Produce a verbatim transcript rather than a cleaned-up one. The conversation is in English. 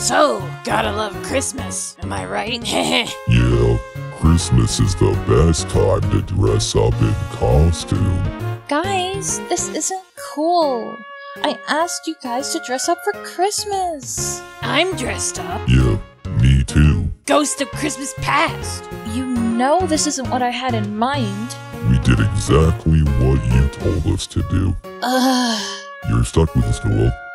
So, gotta love Christmas, am I right? Yeah, Christmas is the best time to dress up in costume. Guys, this isn't cool. I asked you guys to dress up for Christmas. I'm dressed up. Yeah, me too. Ghost of Christmas Past. You know this isn't what I had in mind. We did exactly what you told us to do. Ugh. You're stuck with us, Noelle.